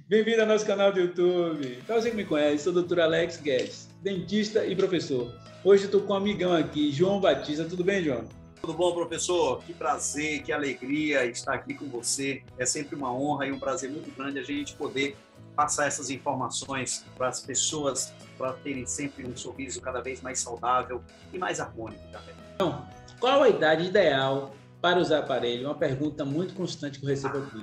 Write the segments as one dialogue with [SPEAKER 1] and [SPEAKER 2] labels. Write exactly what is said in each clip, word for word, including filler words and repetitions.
[SPEAKER 1] Bem-vindo ao nosso canal do YouTube. Para você que me conhece, sou o doutor Alex Guedes, dentista e professor. Hoje estou com um amigão aqui, João Batista. Tudo bem, João?
[SPEAKER 2] Tudo bom, professor? Que prazer, que alegria estar aqui com você. É sempre uma honra e um prazer muito grande a gente poder passar essas informações para as pessoas, para terem sempre um sorriso cada vez mais saudável e mais harmônico também.
[SPEAKER 1] Então, qual a idade ideal para usar aparelho? Uma pergunta muito constante que eu recebo aqui.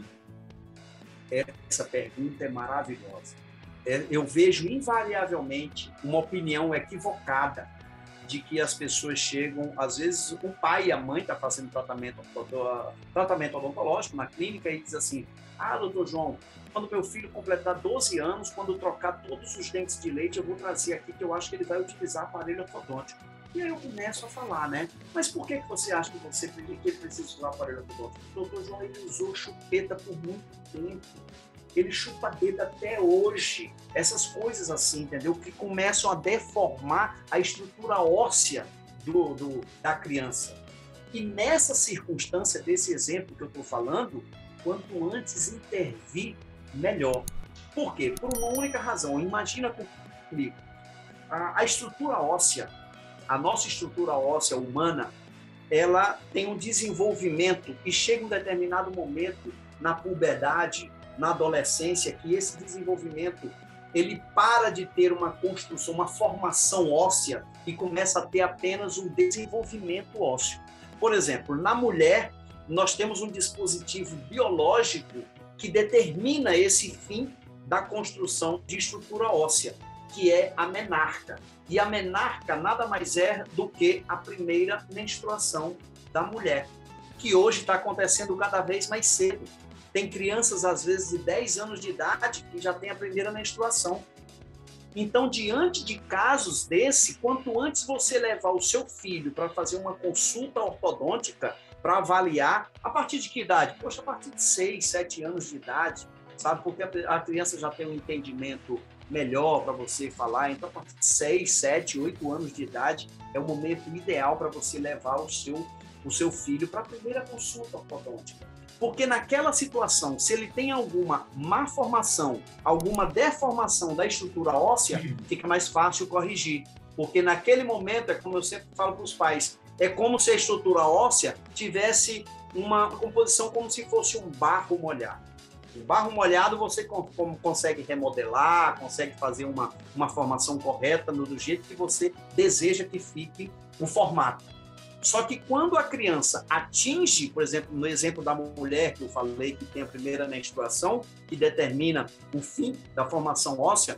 [SPEAKER 2] Essa pergunta é maravilhosa. Eu vejo invariavelmente uma opinião equivocada de que as pessoas chegam, às vezes o pai e a mãe estão tá fazendo tratamento, tratamento odontológico na clínica e diz assim: ah, doutor João, quando meu filho completar doze anos, quando trocar todos os dentes de leite, eu vou trazer aqui que eu acho que ele vai utilizar aparelho ortodôntico. E aí eu começo a falar, né? Mas por que, que você acha que, você, que ele precisa usar aparelho ortodôntico? O doutor João, ele usou chupeta por muito tempo. Ele chupa dedo até hoje. Essas coisas assim, entendeu? Que começam a deformar a estrutura óssea do, do, da criança. E nessa circunstância, desse exemplo que eu estou falando, quanto antes intervir, melhor. Por quê? Por uma única razão. Imagina comigo. A, a estrutura óssea, a nossa estrutura óssea humana, ela tem um desenvolvimento e chega um determinado momento na puberdade, na adolescência, que esse desenvolvimento ele para de ter uma construção, uma formação óssea e começa a ter apenas um desenvolvimento ósseo. Por exemplo, na mulher, nós temos um dispositivo biológico que determina esse fim da construção de estrutura óssea, que é a menarca. E a menarca nada mais é do que a primeira menstruação da mulher, que hoje está acontecendo cada vez mais cedo. Tem crianças, às vezes, de dez anos de idade que já tem a primeira menstruação. Então, diante de casos desse, quanto antes você levar o seu filho para fazer uma consulta ortodôntica, para avaliar, a partir de que idade? Poxa, a partir de seis, sete anos de idade, sabe? Porque a criança já tem um entendimento melhor para você falar. Então, a partir de seis, sete, oito anos de idade, é o momento ideal para você levar o seu, o seu filho para a primeira consulta ortodôntica. Porque naquela situação, se ele tem alguma má formação, alguma deformação da estrutura óssea, fica mais fácil corrigir. Porque naquele momento, é como eu sempre falo para os pais, é como se a estrutura óssea tivesse uma composição como se fosse um barro molhado. O barro molhado você consegue remodelar, consegue fazer uma, uma formação correta do jeito que você deseja que fique o formato. Só que quando a criança atinge, por exemplo, no exemplo da mulher que eu falei, que tem a primeira menstruação, que determina o fim da formação óssea,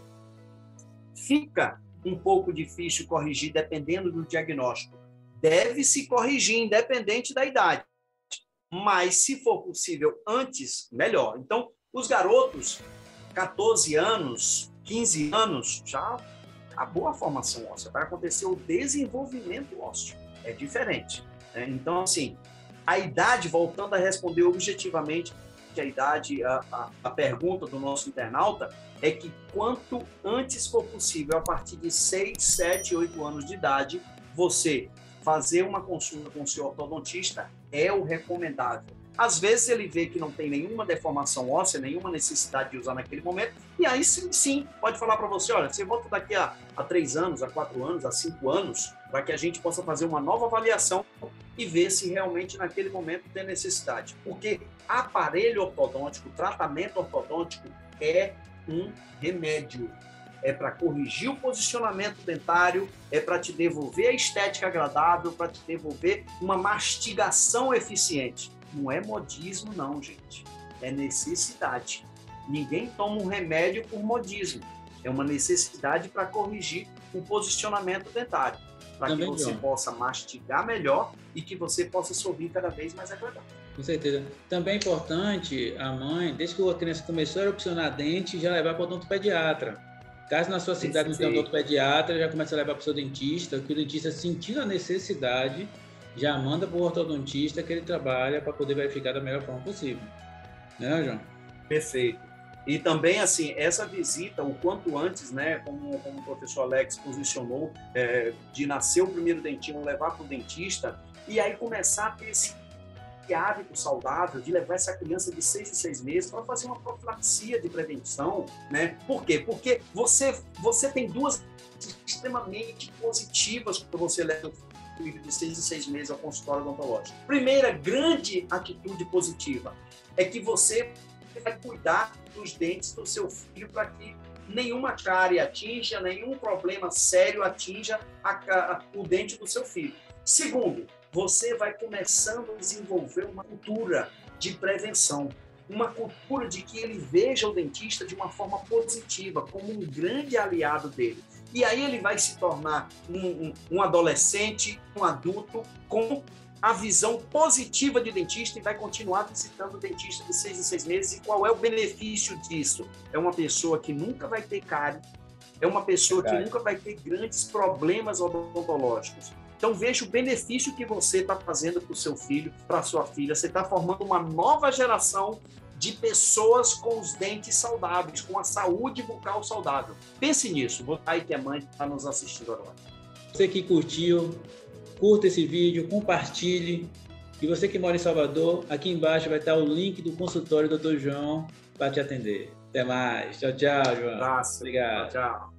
[SPEAKER 2] fica um pouco difícil corrigir dependendo do diagnóstico. Deve-se corrigir independente da idade. Mas, se for possível antes, melhor. Então, os garotos, catorze anos, quinze anos, já acabou a formação óssea. Vai acontecer o desenvolvimento ósseo. É diferente. Né? Então, assim, a idade, voltando a responder objetivamente, que a idade, a, a, a pergunta do nosso internauta, é que quanto antes for possível, a partir de seis, sete, oito anos de idade, você fazer uma consulta com o seu ortodontista é o recomendável. Às vezes ele vê que não tem nenhuma deformação óssea, nenhuma necessidade de usar naquele momento, e aí sim, sim pode falar para você, olha, você volta daqui a, a três anos, a quatro anos, a cinco anos, para que a gente possa fazer uma nova avaliação e ver se realmente naquele momento tem necessidade. Porque aparelho ortodôntico, tratamento ortodôntico é um remédio. É para corrigir o posicionamento dentário, é para te devolver a estética agradável, para te devolver uma mastigação eficiente. Não é modismo, não, gente. É necessidade. Ninguém toma um remédio por modismo. É uma necessidade para corrigir o posicionamento dentário, para que você
[SPEAKER 1] João,
[SPEAKER 2] possa mastigar melhor e que você possa sorrir cada vez mais agradável.
[SPEAKER 1] Com certeza. Também é importante a mãe, desde que a criança começou a erupcionar dente, já levar para o odontopediatra. Caso na sua cidade não tenha odontopediatra, já começa a levar para o seu dentista, que o dentista, sentindo a necessidade, já manda para o ortodontista que ele trabalha para poder verificar da melhor forma possível. Né, João?
[SPEAKER 2] Perfeito. E também, assim, essa visita, o quanto antes, né, como, como o professor Alex posicionou, é, de nascer o primeiro dentinho, levar para o dentista, e aí começar a ter esse hábito saudável de levar essa criança de seis em seis meses para fazer uma profilaxia de prevenção, né? Por quê? Porque você, você tem duas extremamente positivas quando você leva o filho de seis em seis meses ao consultório odontológico. Primeira grande atitude positiva é que você vai cuidar dos dentes do seu filho para que nenhuma cárie atinja, nenhum problema sério atinja a, a, o dente do seu filho. Segundo, você vai começando a desenvolver uma cultura de prevenção, uma cultura de que ele veja o dentista de uma forma positiva, como um grande aliado dele. E aí ele vai se tornar um, um, um adolescente, um adulto, com a visão positiva de dentista e vai continuar visitando o dentista de seis em seis meses. E qual é o benefício disso? É uma pessoa que nunca vai ter cárie, é uma pessoa que nunca vai ter grandes problemas odontológicos. Então, veja o benefício que você está fazendo para o seu filho, para a sua filha. Você está formando uma nova geração de pessoas com os dentes saudáveis, com a saúde bucal saudável. Pense nisso, o pai e a mãe que está nos assistindo agora.
[SPEAKER 1] Você que curtiu, curta esse vídeo, compartilhe. E você que mora em Salvador, aqui embaixo vai estar o link do consultório do doutor João para te atender. Até mais. Tchau, tchau, João.
[SPEAKER 2] Um abraço.
[SPEAKER 1] Obrigado.
[SPEAKER 2] Tchau, tchau.